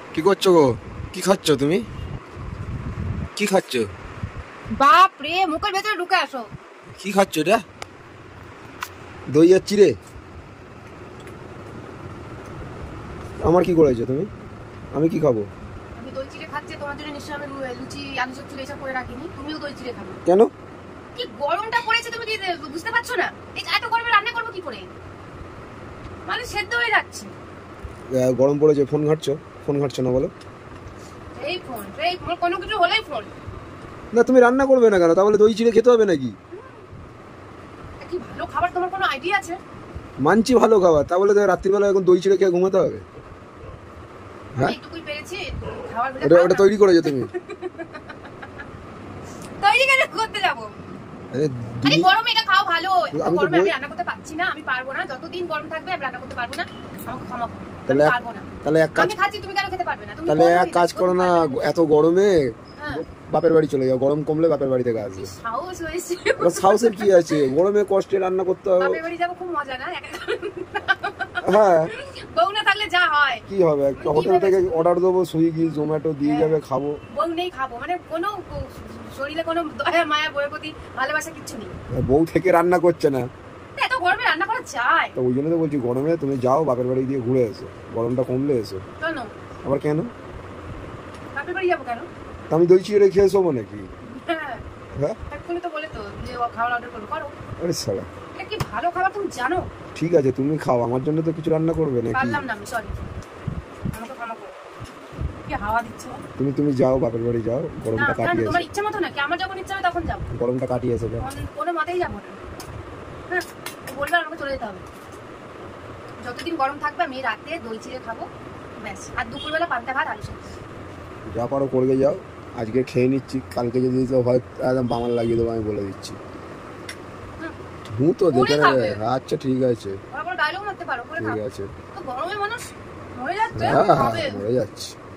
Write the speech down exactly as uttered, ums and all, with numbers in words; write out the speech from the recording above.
কি করছো গো? কি খাচ্ছ তুমি? কি খাচ্ছ? বাপ রে, মুখের ভেতরে ঢুকে আসো। কি খাচ্ছ এটা? দই আর চিড়ে? আমার কি করেছো তুমি? আমি কি খাবো? আমি দই চিড়ে খাচ্ছি, তোমার জন্য নিশ্চয়ই আমি লুচি আলু সব চুলে এসব করে রাখিনি। তুমিও দই চিড়ে খাবে কেন? কি গরমটা পড়েছে, তুমি কি বুঝতে পারছো না? এই এত গরমে রান্না করবো কি করে? মানে সেদ্ধ হয়ে যাচ্ছে। গরম পড়েছে, ফোন ঘাটছো? ফোন ঘাটছো না বলো? এই ফোন, এই ফোন, কোনো কিছু হলেই ফোন। না তুমি রান্না করবে না কেন? তাহলে দই চিড়ে খেতে হবে নাকি? কি ভালো খাবার, তোমার কোনো আইডিয়া আছে? মানছি ভালো খাবার, তাহলে তো রাত্রিবেলা এখন দই চিড়ে খেয়ে ঘুমাতে হবে? হ্যাঁ, এইটুকুই পেরেছি খাবার। ওটা ওটা তৈরি করেছো তুমি? তৈরি কেন করতে যাবো? আরে গরমে এটা খাও ভালো। আমি গরমে আমি রান্না করতে পারছি না, আমি পারবো না। যতদিন গরম থাকবে আমি রান্না করতে পারবো না। আমাকে ক্ষমা করো, আমি পারবো না। তাহলে এক কাজ, আমি খাচ্ছি, তুমি কেন খেতে পারবে না? তুমি তাহলে এক কাজ করো না, এত গরমে হ্যাঁ বাপের বাড়ি চলে যাও। গরম কমলে বাপের বাড়ি থেকে আসবে। সাহস হয়েছে? সাহসের কি আছে? গরমে কষ্টে রান্না করতে হবে। বাপের বাড়ি যাবো, খুব মজা না? হ্যাঁ, বউ না থাকলে যা হয়। কি হবে, একটা হোটেল থেকে অর্ডার দেবো, সুইগি জোম্যাটো দিয়ে যাবে, খাবো। বউ নেই খাবো মানে কোনো শরীরে কোনো দয়া মায়া বউয়ের প্রতি ভালোবাসা কিচ্ছু নেই। বউ থেকে রান্না করছে না, এত গরমে রান্না করা যায়? তো ওই জন্য তো বলছি গরমে তুমি যাও বাপের বাড়ি দিয়ে ঘুরে এসো, গরমটা কমলে এসো। কেন আবার কেন বাপের বাড়ি যাবো? কেন? আমি দই চিড়ে খেয়ে শোবো নাকি? হ্যাঁ হ্যাঁ, এক্ষুনি তো বলে তো যে খাবার অর্ডার করো, করো। আরে শালা, এটা কি ভালো খাবার তুমি জানো? ঠিক আছে তুমি খাও, আমার জন্য তো কিছু রান্না করবে নাকি? পারলাম না আমি, সরি, আমাকে ক্ষমা করো। কি হাওয়া দিচ্ছে? তুমি তুমি যাও বাপের বাড়ি যাও, গরমটা কাটিয়ে এসো। তোমার ইচ্ছা মতো নাকি? আমার যখন ইচ্ছা হবে তখন যাবো। গরমটা কাটিয়ে এসো। কোনো মতেই যাবো না। হ্যাঁ বলবে আমাকে চলে যেতে হবে। যতদিন গরম থাকবে আমি রাতে দই চিড়ে খাবো ব্যাস, আর দুপুরবেলা পান্তা ভাত আলু সেদ্ধ। যা পারো করবে যাও, আজকে খেয়ে নিচ্ছি, কালকে যদি হয় একদম বামাল লাগিয়ে দেবো, আমি বলে দিচ্ছি। হুঁ তো দেখে নেবে। আচ্ছা ঠিক আছে, ডায়লগ মারতে পারো, ঠিক আছে। তো গরমে মানুষ মরে যাচ্ছে। হ্যাঁ হ্যাঁ মরে যাচ্ছে।